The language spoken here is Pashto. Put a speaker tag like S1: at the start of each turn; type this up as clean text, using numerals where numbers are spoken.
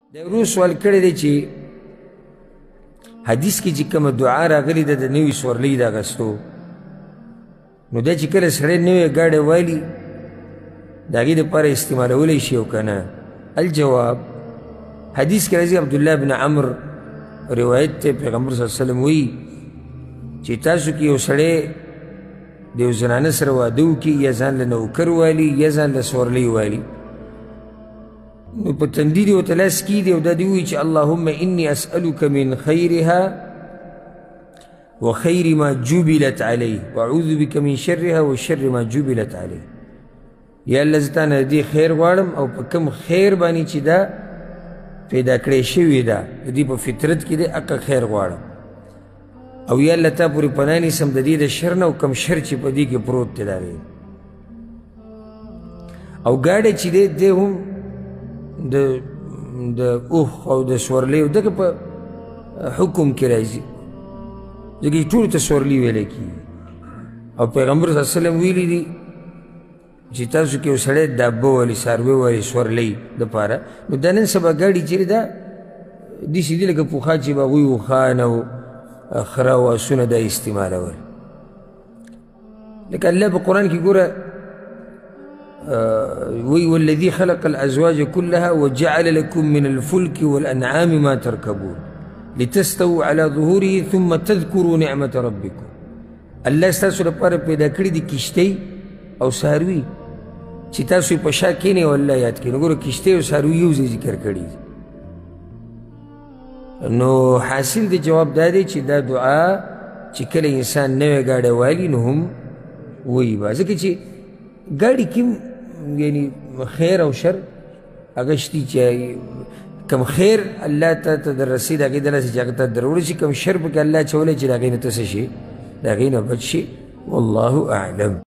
S1: د ورو سوال کړی دی چې حدیث کې چې کومه دعا راغلې ده د نوي سورلۍ د اخیستو نو دا چې کله سړی نوې ګاډی والي د هغې دپاره استعمالولی شي او که نه الجواب حدیث کې راځي عبدالله بن عمر روایت دی پیغمبر صلی الله علیه وسلم وایي چې تاسو کې یو سړی د یو زنانه سره واده وکړي یا ځان له نوکر والي یا ځان له سورلۍ والي نو په تندي دې ورته لاس کیږدي او دا دې ووایي چې اللهم اني اسألك من خیرها وخیر ما جبلت علیه واعوذ بك من شرها وشر ما جبلت علیه یا الله زه تا نه د دې خیر غواړم او په کوم خیر باندې چې دا پیدا کړی شوې ده د دې په فطرت کې دی هغه خیر غواړم او یا الله تا پورې پناه نیسم د دې د شر نه او کوم شر چې په دې کې پروت دی د هغې او ګاډی چې دی دی هم د اوښ او د سورلۍ دغه په حکم کې راځي ځکه چې ټولو ته سورلۍ ویلی کېږي او پیغمبر صلی الله علیه وسلم ویلي دي چې تاسو کې یو سړی دابه والي څاروی والي سورلۍ دپاره نو دا نن سبا ګاډي چېرې دا داسې دي لکه پخوا چې به هغوی اوښان او خره او اسونه دا استعمالول لکه الله په قرآن کې ګوره والذي خلق الأزواج كلها وجعل لكم من الفلك والأنعام ما تركبون لتستووا على ظهوره ثم تذكروا نعمة ربكم الله ستاسو لپاره پیدا کړي دي کشتۍ او څاروي چې تاسو یې په شا کښېنئ او الله یاد کړئ نو ګوره کشتۍ او څاروي یو ځای ذکر کړي نو حاصل د جواب دا دی چې دا دعا چې کله انسان نوی ګاډی والي نو هم وایي به ځکه چې ګاډي کې یعنی خیر او شر هغه شتي چې کم خیر الله ته در رسید هغې دلاسې چې هغه ته در وړي شي کم شر پکې الله اچولی چې د هغې نه ته څه شي د هغې نه بچ شي والله اعلم